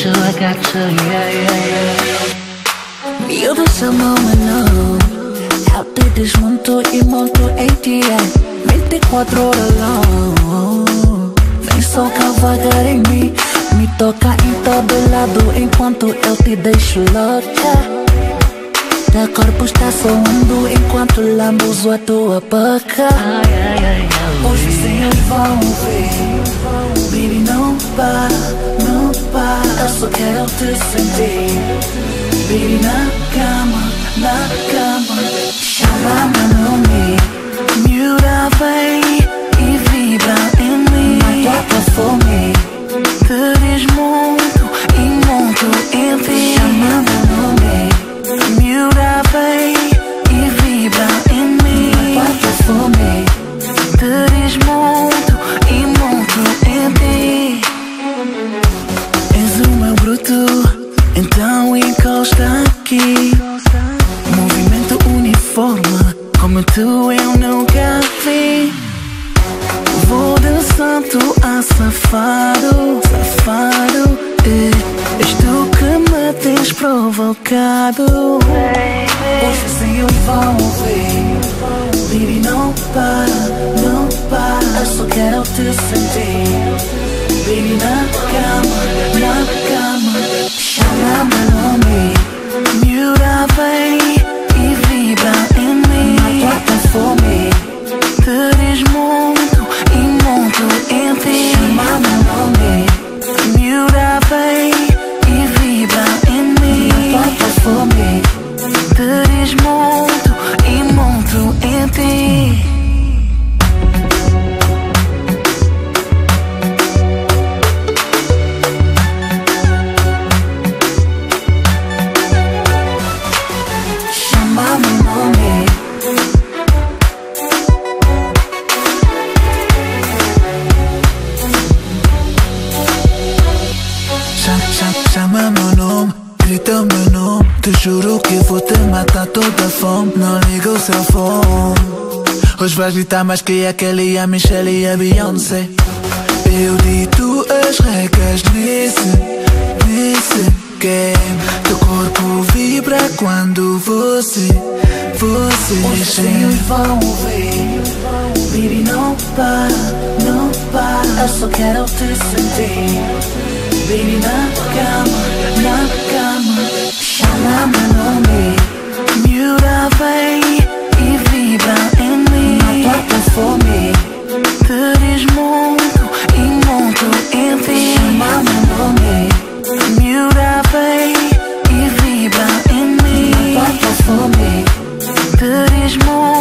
you, yeah, yeah, yeah. Eu do seu mano, eu te desmonto e monto ATM 24 horas long. Vem só cavalgar em mim, me toca em todo lado enquanto eu te deixo louca. Teu corpo está soando enquanto lambuzo a tua boca. Os vizinhos vão ver, baby, não para, não para. Eu só quero te sentir, baby, na cama. Chama meu nome, miúda vem e vibra em mim. Mata a fome, te desmonto e monto em ti. Chama meu nome, miúda vem e vibra em mim. Mata a fome, te desmonto e monto em ti. És o meu bruto, então encosta aqui. Movimento uniforme, como tu eu nunca vi. Vou de santo a safado, safado. És tu que me tens provocado. Os vizinhos vão ver, baby, não para, não para. Eu só quero te sentir, baby, na cama. Chama meu nome, miúda vem e vibra em mim. Mata a fome, te desmonto e monto em ti. Chama meu nome, miúda vem e vibra em mim. Mata a fome, te desmonto e monto em ti. Chama meu nome, grita meu nome. Te juro que vou te matar toda a fome. Não liga o seu fone. Hoje vais gritar mais que a Kelly, a Michelle e a Beyoncé. Eu dito as regras nesse game. Teu corpo vibra quando você Os vizinhos vão ver, baby, não para, não para. Eu só quero te sentir, baby, na cama. Chama meu nome, miúda vem e vibra em mim. Mata a fome, te desmonto e monto em ti. Chama meu nome, miúda vem e vibra em mim. Mata a fome, te desmonto